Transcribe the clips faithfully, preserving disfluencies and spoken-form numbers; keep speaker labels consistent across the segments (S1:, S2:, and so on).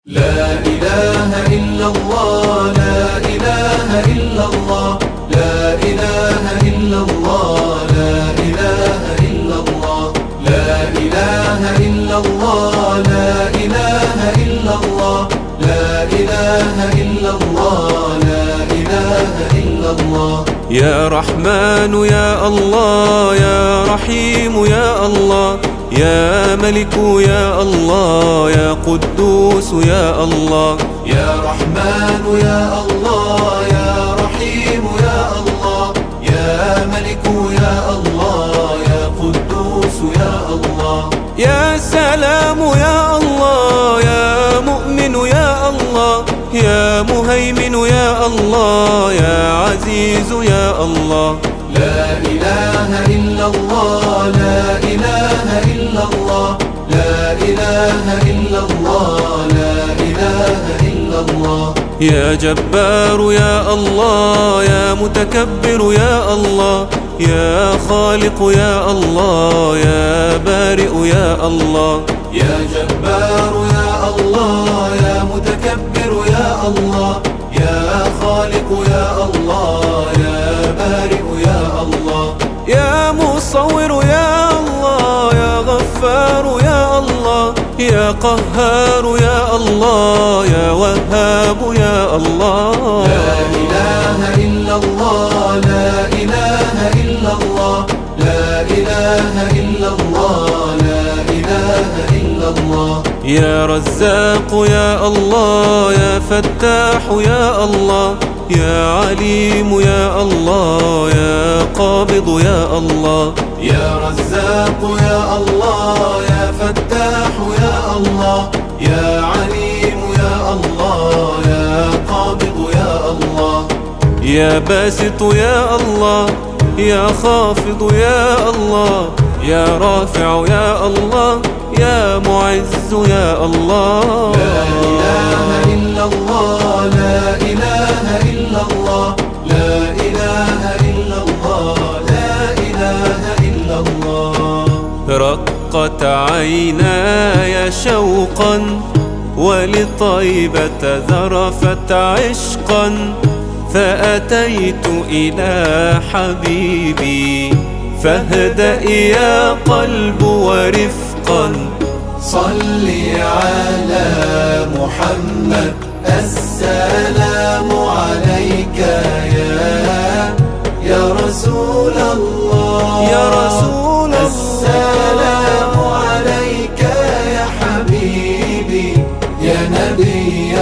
S1: لا إله إلا الله لا إله إلا الله لا إله إلا الله لا إله إلا الله لا إله إلا الله لا إله إلا الله لا إله إلا الله لا إله إلا الله.
S2: يا رحمن يا الله يا رحيم يا الله يا ملك يا الله يا قدوس يا الله.
S1: يا رحمن يا الله يا رحيم يا الله يا ملك يا الله يا قدوس يا الله.
S2: يا سلام يا الله يا مؤمن يا الله يا مهيمن يا الله يا عزيز يا الله.
S1: لا إله إلا الله لا إله إلا الله لا إله إلا الله لا إله إلا الله.
S2: يا جبار يا الله يا متكبر يا الله يا خالق يا الله يا بارئ يا الله.
S1: يا جبار يا الله يا متكبر يا الله يا خالق يا الله يا بارئ يا الله.
S2: يا مصور يا الله يا غفار يا الله يا قهار يا الله يا وهاب يا الله.
S1: لا إله إلا الله لا إله إلا الله لا إله إلا الله لا إله إلا الله.
S2: يا رزاق يا الله يا فتاح يا الله يا عليم يا الله يا قابض يا الله.
S1: يا رزاق يا الله يا فتاح يا الله يا عليم يا الله يا قابض يا الله.
S2: يا باسط يا الله يا خافض يا الله يا رافع يا الله يا معز يا الله.
S1: لا إله إلا الله لا إله إلا الله لا إله إلا الله لا إله إلا الله.
S2: رقت عيناي شوقا ولطيبة ذرفت عشقا فأتيت إلى حبيبي فاهدأ يا قلب ورفقا.
S1: صل على محمد السلام عليك يا يا رسول الله
S2: يا رسول الله.
S1: السلام عليك يا حبيبي يا نبي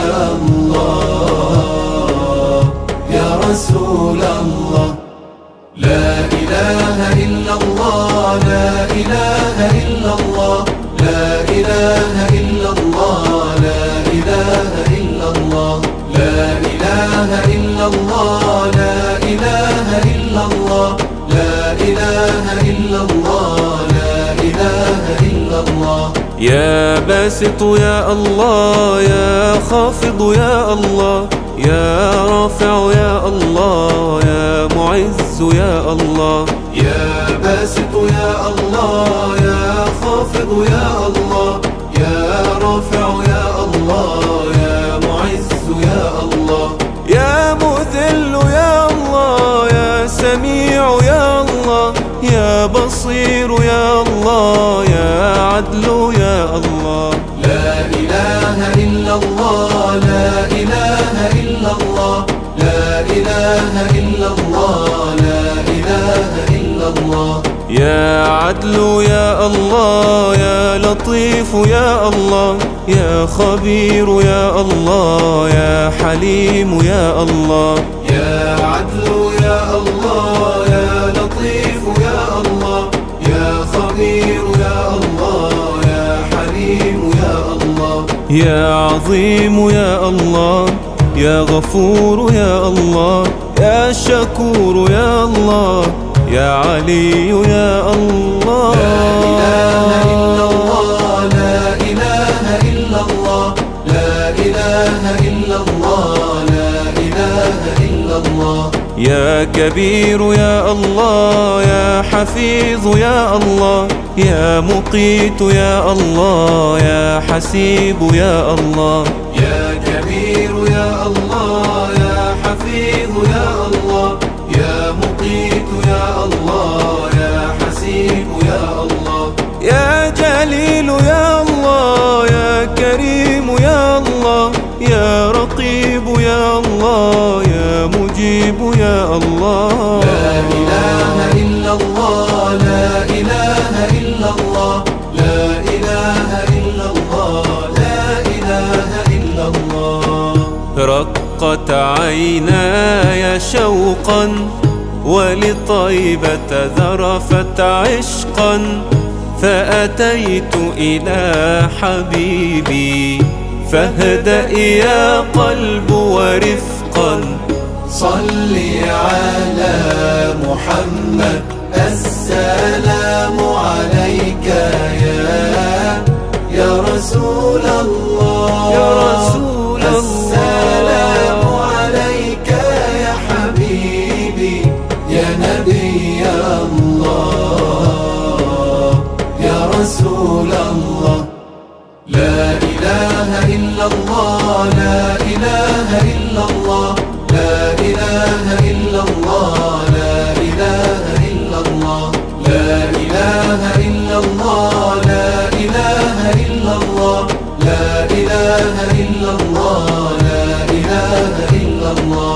S1: الله يا رسول الله. لا إله إلا الله لا إله إلا الله لا إله إلا الله لا إله إلا الله. لا إله إلا الله لا إله إلا الله لا إله إلا الله لا إله إلا الله.
S2: يا باسط يا الله يا خافض يا الله يا رافع يا الله يا معز يا الله.
S1: يا باسط يا الله يا خافض يا الله يا رافع يا الله يا معز يا الله.
S2: يا مذل يا الله يا سميع يا الله يا بصير يا الله يا عدل يا الله.
S1: لا إله إلا الله لا إله إلا الله لا إله إلا الله لا إله إلا الله.
S2: يا عدل يا الله يا لطيف يا الله يا خبير يا الله يا حليم يا الله.
S1: يا عدل يا الله يا لطيف يا الله يا خبير يا الله يا حليم يا الله.
S2: يا عظيم يا الله يا غفور يا الله يا شكور يا الله يا علي يا الله.
S1: لا إله إلا الله لا إله إلا الله لا إله إلا الله لا إله إلا الله.
S2: يا كبير يا الله يا حفيظ يا الله يا مقيت يا الله يا حسيب يا الله. يا الله يا كريم يا الله يا رقيب يا الله يا مجيب يا الله.
S1: لا إله إلا الله لا إله إلا الله لا إله إلا الله لا إله إلا الله.
S2: رقت عيناي شوقا ولطيبة ذرفت عشقا فأتيت إلى حبيبي فاهدأ يا قلب ورفقا.
S1: صل على محمد السلام عليك يا يا رسول الله
S2: يا رسول الله
S1: السلام عليك يا حبيبي يا نبي الله يا رسول الله. لا إله إلا الله لا إله إلا الله لا إله إلا الله لا إله إلا الله لا إله إلا الله لا إله إلا الله لا إله إلا الله لا إله إلا الله.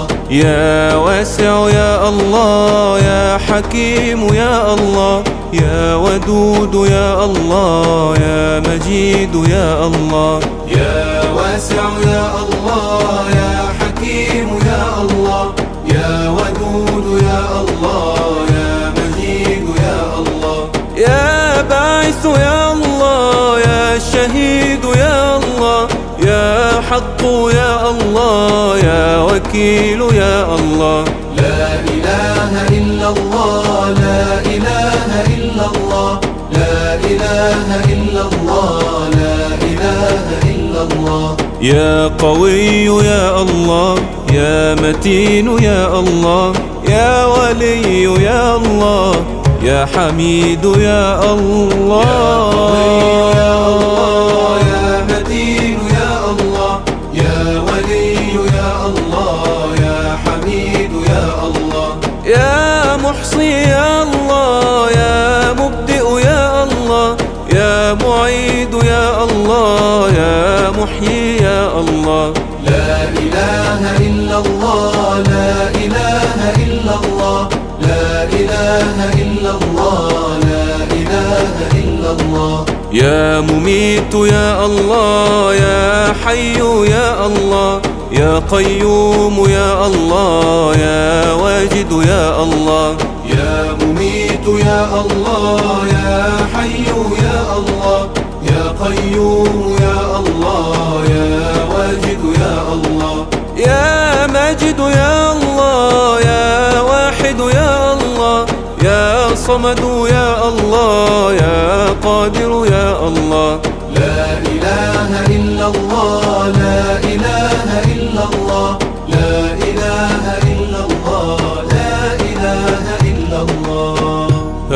S2: يا واسع يا الله يا حكيم يا الله يا ودود يا الله يا مجيد يا الله.
S1: يا واسع يا الله يا حكيم يا الله يا ودود يا الله يا مجيد يا الله.
S2: يا باعث يا الله يا شهيد يا الله يا حق يا الله يا وكيل يا الله.
S1: لا إله إلا الله لا إله إلا الله لا إله إلا الله لا إله إلا الله.
S2: يا قوي يا الله يا متين يا الله يا ولي يا الله يا حميد يا الله.
S1: يا قوي يا الله يا متين يا الله يا ولي يا الله يا حميد يا الله.
S2: يا محصي يا الله يا مبدئ يا الله يا معيد يا الله يا محيي يا الله.
S1: لا إله إلا الله لا إله إلا الله لا إله إلا الله لا إله إلا الله.
S2: يا مميت يا الله يا حي يا الله يا قيوم يا الله يا واجد يا الله.
S1: يا مميت يا الله يا حي يا الله يا قيوم يا الله يا واجد يا الله.
S2: يا ماجد يا الله يا واحد يا الله يا صمد يا الله يا قادر يا الله.
S1: لا إله إلا الله لا إله إلا الله لا إله إلا الله لا إله إلا الله.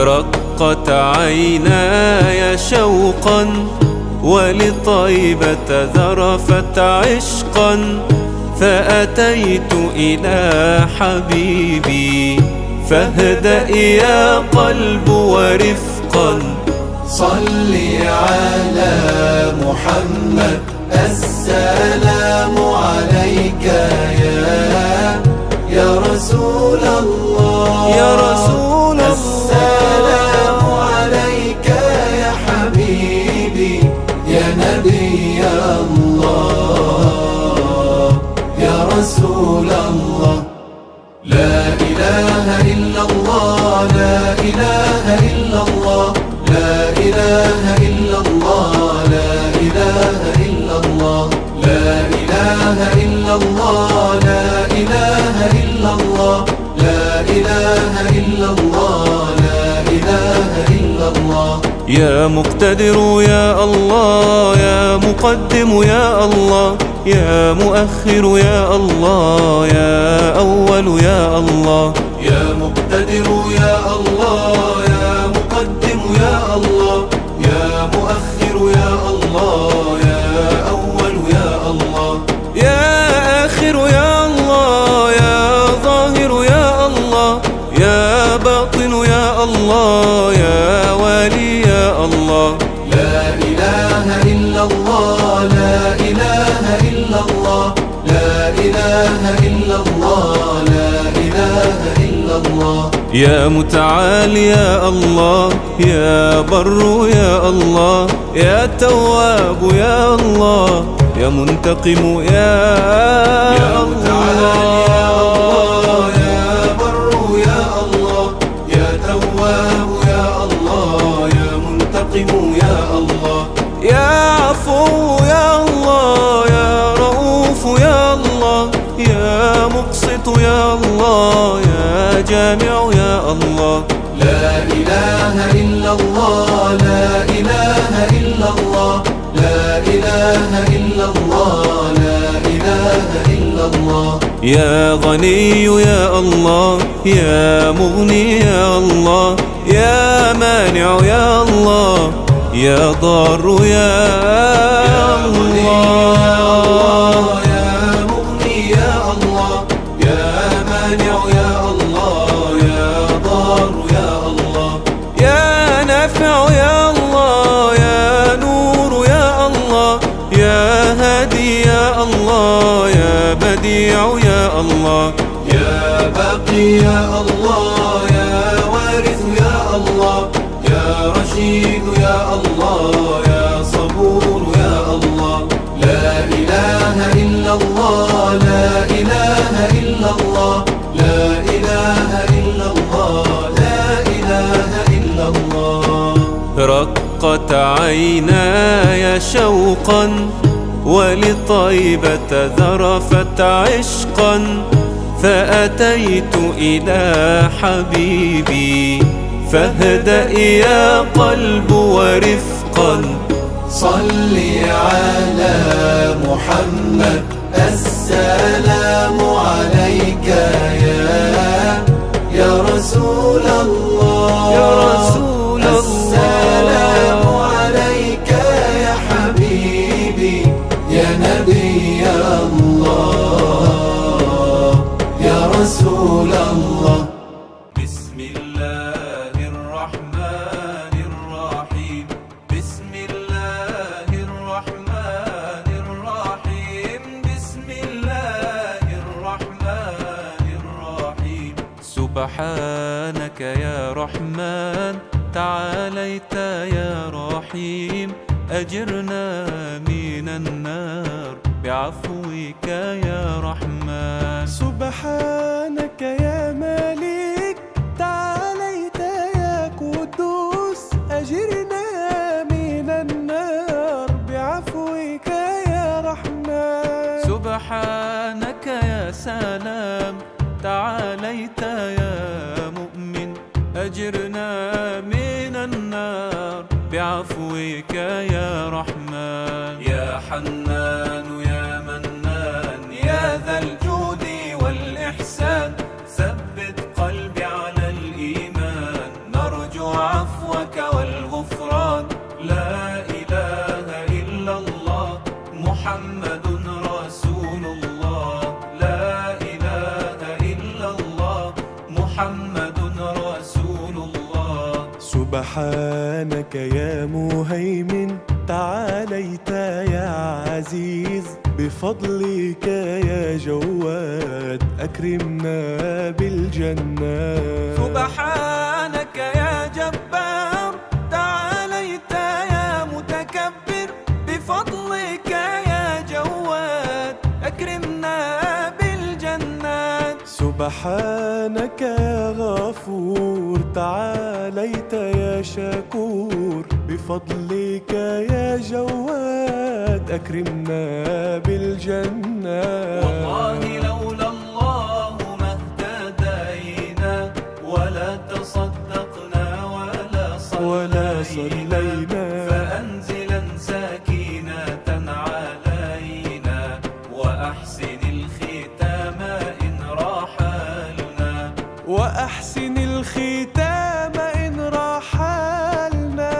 S2: رقت عيناي شوقا ولطيبة ذرفت عشقا فأتيت إلى حبيبي فاهدأ يا قلب ورفقا.
S1: صل على محمد السلام عليك يا يا رسول الله
S2: يا رسول الله
S1: السلام عليك يا حبيبي يا نبي الله يا رسول الله. لا إله إلا الله لا إله إلا الله لا إله إلا الله لا إله إلا الله لا إله إلا الله لا إله إلا الله لا إله إلا الله لا إله إلا الله.
S2: يا مقتدر يا الله يا مقدم يا الله يا مؤخر يا الله يا أول يا الله.
S1: يا مقتدر يا الله يا مقدم يا الله يا مؤخر يا الله يا أول يا الله.
S2: يا آخر يا الله يا ظاهر يا الله يا باطن يا الله يا والي يا الله.
S1: لا إله
S2: يا متعال يا الله، يا بر يا الله، يا تواب يا الله، يا منتقم يا
S1: يا متعال يا الله، يا بر يا الله، يا تواب يا الله، يا منتقم يا الله.
S2: يا عفو يا الله، يا رؤوف يا الله، يا مقسط يا الله، يا جامع يا الله.
S1: لا إله إلا الله، لا إله إلا الله، لا إله إلا الله، لا إله إلا الله.
S2: يا غني يا الله، يا مغني يا الله، يا مانع يا الله، يا ضار يا الله.
S1: يا مغني يا الله، يا مانع يا الله، يا ضار يا الله.
S2: يا نافع يا الله، يا نور يا الله، يا هادي يا الله، يا بديع يا الله.
S1: يا باقي يا الله، يا وارث يا الله، يا رشيد يا الله، يا صبور يا الله. لا إله إلا الله، لا إله إلا الله، لا إله إلا الله، لا إله إلا الله.
S2: رقت عيناي شوقا ولطيبة ذرفت عشقا، فأتيت إلى حبيبي فاهدأ يا قلب ورفقا.
S1: صل على محمد، السلام عليك يا يا رسول الله،
S2: يا رسول الله.
S1: السلام عليك يا حبيبي، يا نبي الله، يا رسول الله.
S2: بسم الله الرحمن الرحيم، بسم الله الرحمن الرحيم، بسم الله الرحمن الرحيم. سبحانك يا رحمن، تعاليت يا رحيم، أجرنا من النار بعفوك يا رحمن.
S3: سبحانك يا مالك، تعاليت يا قدوس، أجرنا من النار بعفوك يا رحمن.
S2: سبحانك يا سلام، تعاليت يا مؤمن، أجرنا من النار بعفوك يا رحمن. يا حنان يا منان، يا ذا الجود والإحسان، ثبت قلبي على الإيمان، نرجو عفوك والغفران. لا إله إلا الله، محمد رسول الله، لا إله إلا الله، محمد رسول الله.
S3: سبحانك يا مهيمن، تعاليت يا عزيز، بفضلك يا جواد، أكرمنا بالجنات.
S2: سبحانك يا جبار، تعاليت يا متكبر، بفضلك يا جواد، أكرمنا بالجنات.
S3: سبحانك يا غفور، تعاليت يا شكور، بفضلك يا جواد، أكرمنا بالجنات.
S2: والله لولا الله ما اهتدينا، ولا تصدقنا ولا صلينا,
S3: ولا صلينا.
S2: فأنزلا سكينة علينا، وأحسن الختام إن رحلنا،
S3: وأحسن الختام إن رحلنا.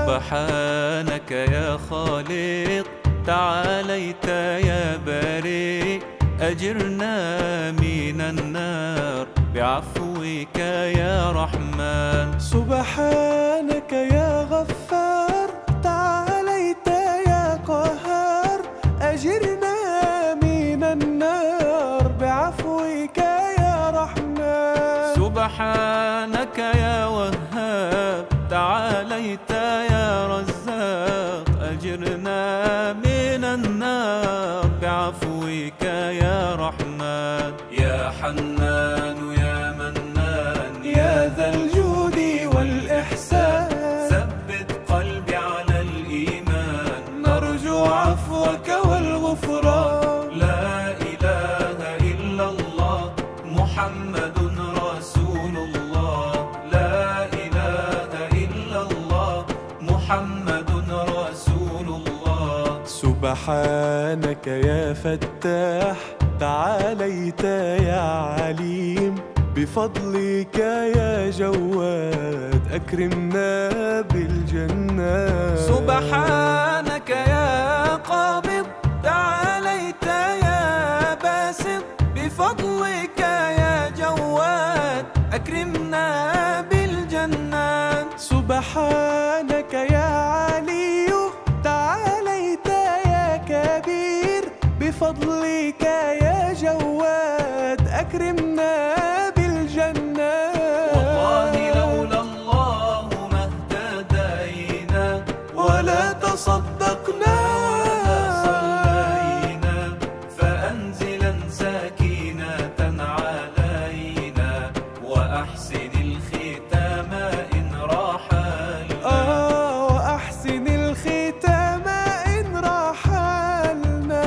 S2: سبحانك يا خالق، تعاليت يا بريء، أجرنا من النار بعفوك يا رحمن.
S3: سبحانك يا غفار، تعاليت يا قهار، أجرنا من النار بعفوك يا رحمن.
S2: سبحان سبحانك يا وهاب تعاليت يا رزاق أجرنا من النار بعفوك يا رحمن. يا حنان يا منان
S3: يا ذا الجود والإحسان
S2: ثبت قلبي على الإيمان
S3: نرجو عفوك والغفران.
S2: لا إله إلا الله محمد رسول الله. لا إله إلا الله محمد رسول الله.
S3: سبحانك يا فتاح تعاليت يا عليم بفضلك يا جواد أكرمنا بالجنات.
S2: سبحانك يا قابض تعاليت يا باسط بفضلك يا جواد أكرمنا بالجنات.
S3: سبحانك يا علي تعاليت يا كبير بفضلك يا جواد أكرمنا بالجنات.
S2: والله لولا الله ما اهتدينا
S3: ولا تصدقنا
S2: ولا صلينا فأنزلا سكينة علينا وأحسن الختام إن رحلنا.
S3: آه وأحسن الختام إن رحلنا.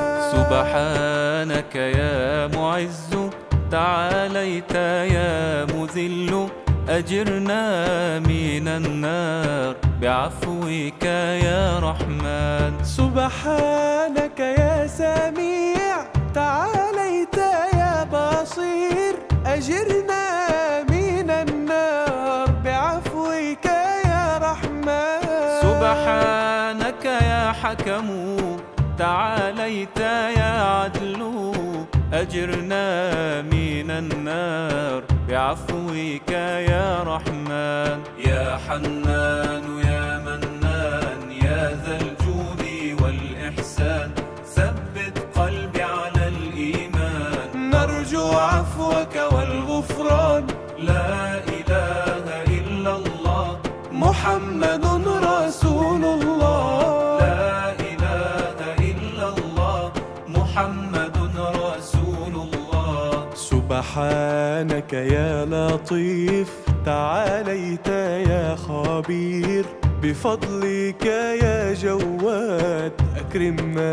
S2: سبحانك يا معز تعاليت يا مذل أجرنا من النار بعفوك يا رحمن.
S3: سبحانك يا سميع تعاليت يا بصير أجرنا من النار بعفوك يا رحمن.
S2: سبحانك يا حكم تعاليت يا عدل أجرنا من النار بعفوك يا رحمن. يا حنان يا منان يا ذا الجود والإحسان ثبت قلبي على الإيمان
S3: نرجو عفوك والغفران.
S2: لا إله إلا الله
S3: محمد رسول الله.
S2: لا إله إلا الله محمد رسول الله.
S3: سبحانك يا لطيف تعاليت يا خبير بفضلك يا جواد أكرمنا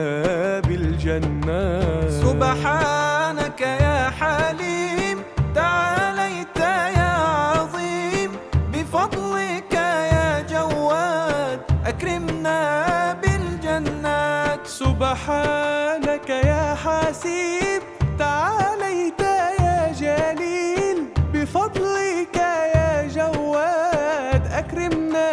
S3: بالجنات.
S2: سبحانك يا حليم تعاليت يا عظيم بفضلك يا جواد أكرمنا بالجنات.
S3: سبحانك يا حسيب تعاليت يا جليل بفضلك يا جواد أكرمنا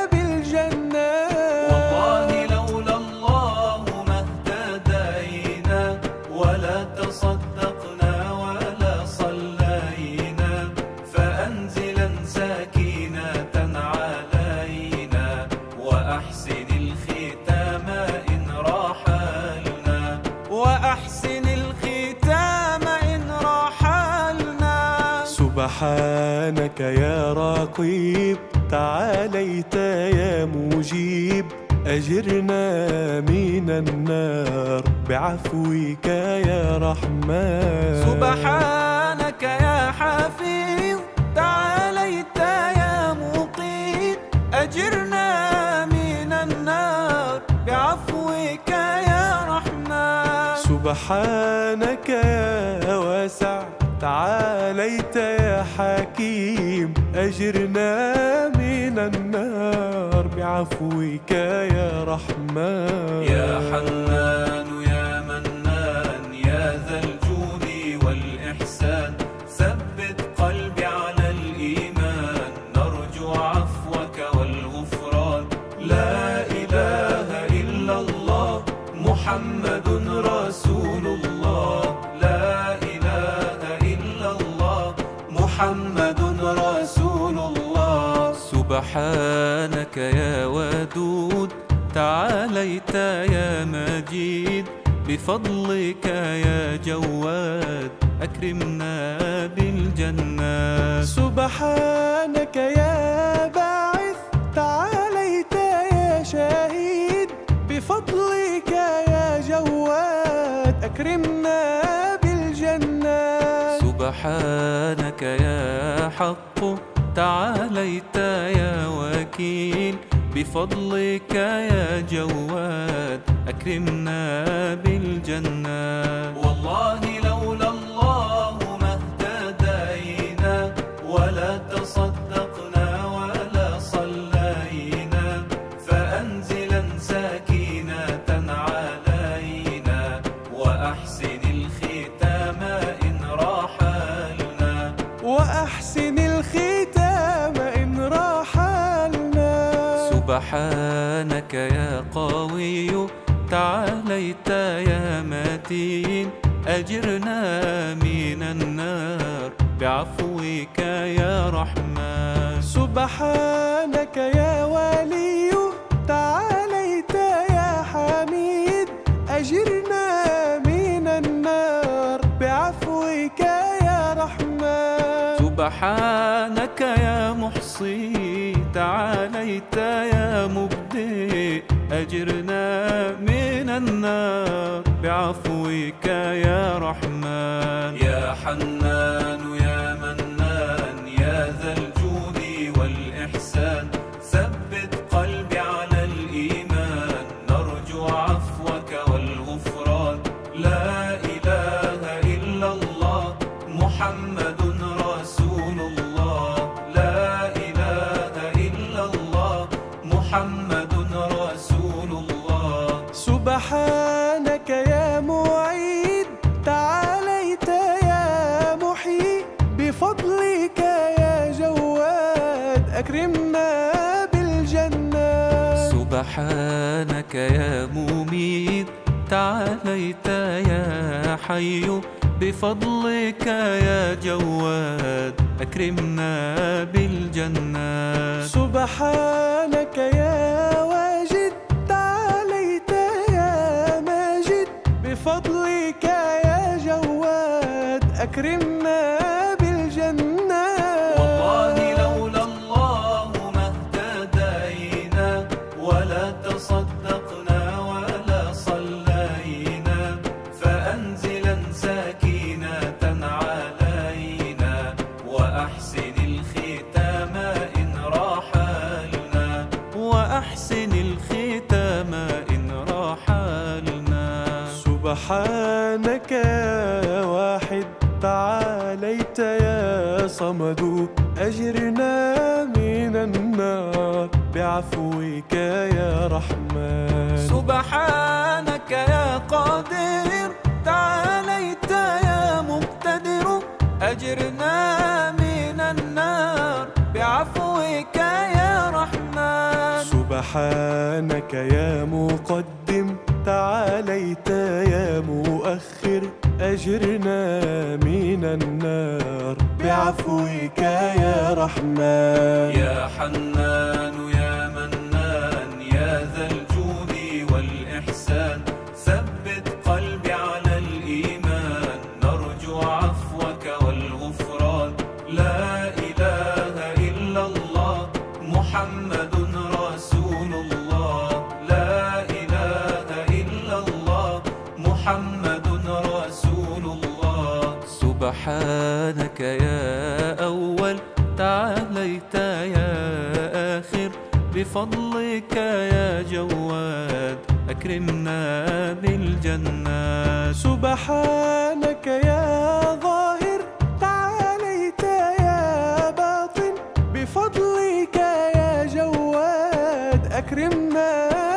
S3: بالجنات.
S2: والله لولا الله ما اهتدينا ولا تصدقنا ولا صلينا فأنزلا سكينة علينا وأحسن الختام إن رحلنا. وأحسن الختام إن رحلنا.
S3: سبحانك يا رقيب تعاليت يا مجيب أجرنا من النار بعفوك يا رحمن.
S2: سبحانك يا حفيظ تعاليت يا مقيت أجرنا من النار بعفوك يا رحمن.
S3: سبحانك يا واسع تعاليت يا حكيم أجرنا من النار بعفوك يا رحمن.
S2: يا حنان يا منان يا ذا الجود والإحسان ثبت قلبي على الإيمان نرجو عفوك والغفران. لا إله إلا الله محمد رسول الله. لا إله إلا الله محمد رسول الله. سبحانك يا ودود تعاليت يا مجيد بفضلك يا جواد أكرمنا بالجنات.
S3: سبحانك يا باعث تعاليت يا شهيد، بفضلك يا جواد أكرمنا بالجنات.
S2: سبحانك يا حق تعاليت يا وكيل، بفضلك يا جواد أكرمنا بالجنات. والله لولا الله ما اهتدينا، ولا تصدقنا ولا صلينا، فأنزلا سكينة علينا، وأحسن الختام إن رحلنا،
S3: وأحسن الختام إن رحلنا.
S2: سبحانك يا قوي تعاليت يا متين، أجرنا من النار بعفوك يا رحمن.
S3: سبحانك يا ولي تعاليت يا حميد، أجرنا من النار بعفوك يا رحمن.
S2: سبحانك يا محصي تعاليت يا مبدئ، أجرنا من النار بعفوك يا رحمن. يا حنان يا منان يا ذا الجود والإحسان، ثبت قلبي على الإيمان، نرجو عفوك والغفران. لا إله إلا الله محمد رسول الله، لا إله إلا الله محمد رسول الله.
S3: سبحانك يا معيد تعاليت يا محيي، بفضلك يا جواد أكرمنا بالجنات.
S2: سبحانك يا مميت تعاليت يا حي، بفضلك يا جواد أكرمنا بالجنات.
S3: سبحانك يا واجد تعاليت يا ماجد، بفضلك يا جواد أكرمنا بالجنات.
S2: والله لولا الله ما اهتدينا، ولا تصدقنا ولا صلينا، فأنزلا سكينة علينا، وأحسن الختام إن رحلنا، وأحسن الختام إن رحلنا.
S3: سبحانك يا واحد تعاليت يا صمد، أجرنا من النار بعفوك يا رحمن.
S2: سبحانك يا قادر تعاليت يا مقتدر، أجرنا من النار بعفوك يا رحمن.
S3: سبحانك يا مقدم تعاليت يا مؤخر، أجرنا من النار بعفوك يا رحمن.
S2: يا حنان يا منان يا ذا الجود والإحسان، ثبت قلبي على الإيمان، نرجو عفوك والغفران. لا إله إلا الله محمد رسول الله، لا إله إلا الله محمد رسول الله. سبحانك يا أول تعاليت يا آخر، بفضلك يا جواد أكرمنا بالجنات.
S3: سبحانك يا ظاهر تعاليت يا باطن، بفضلك يا جواد أكرمنا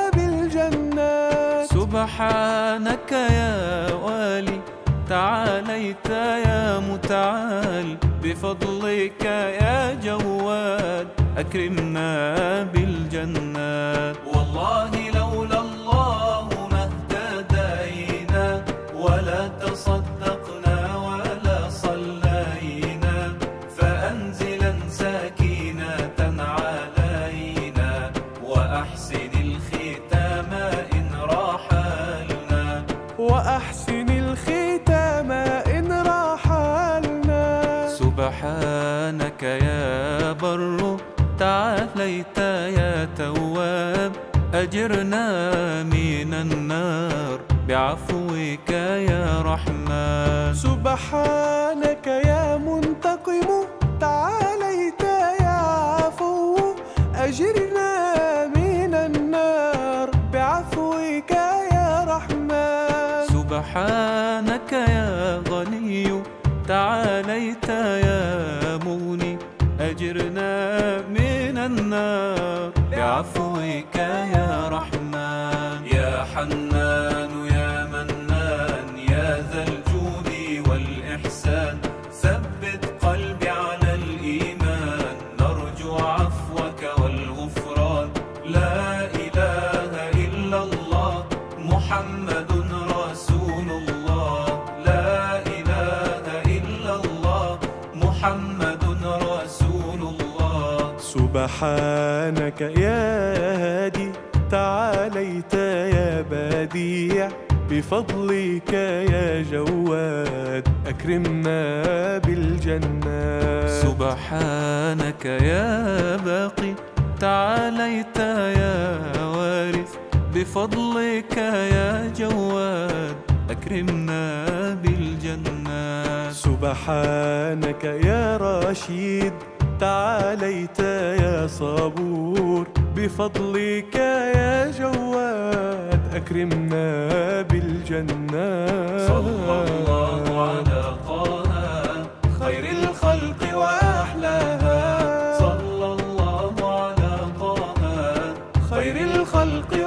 S3: بالجنات.
S2: سبحانك يا والي تعاليت يا متعال، بفضلك يا جواد أكرمنا بالجنات. والله لولا الله ما اهتدينا، ولا تصدقنا ولا صلينا، فأنزلا سكينة علينا، وأحسن الختام إن رحلنا،
S3: حسن الختام إن رحلنا.
S2: سبحانك يا بر تعاليت يا تواب أجرنا من النار بعفوك يا رحمن.
S3: سبحانك يا منتقم تعاليت يا عفو أجرنا من النار بعفوك يا رحمن.
S2: سبحانك يا غني تعاليت يا مغني أجرنا من النار بعفوك يا رحمن. يا حنان يا منان يا ذا الجود والإحسان ثبت قلبي على الإيمان نرجو عفوك والغفران. لا إله إلا الله محمد رسول الله. لا إله إلا الله محمد رسول الله.
S3: سبحانك يا هادي تعاليت يا بديع بفضلك يا جواد أكرمنا بالجنات.
S2: سبحانك يا باقي تعاليت يا وارث بفضلك يا جواد أكرمنا بالجنات.
S3: سبحانك يا رشيد تعاليت يا صبور بفضلك يا جواد أكرمنا بالجنات.
S2: صلى الله على طه خير الخلق وأحلاها. صلى الله على طه خير الخلق